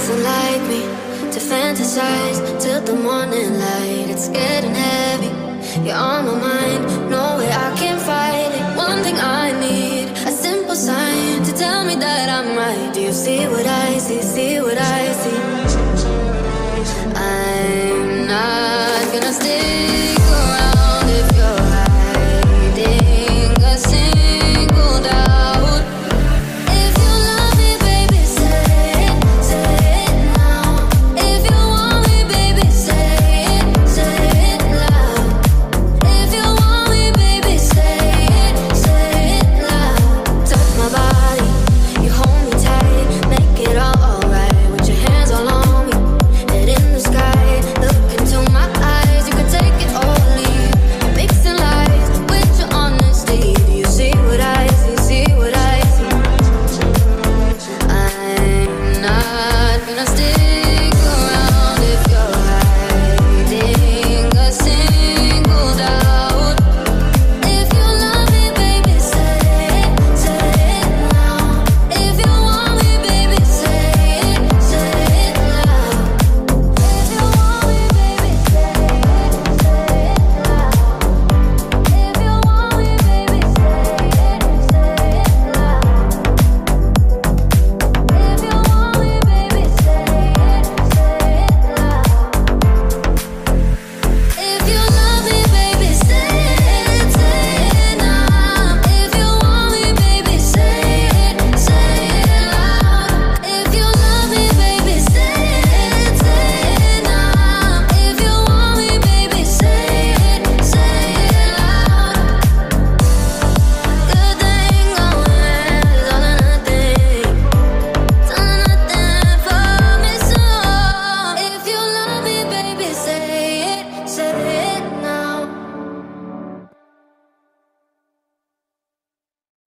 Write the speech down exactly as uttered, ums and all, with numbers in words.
listen like me, to fantasize till the morning light. It's getting heavy, you're on my mind, no way I can fight it. One thing I need, a simple sign to tell me that I'm right. Do you see what I see, see what I see? I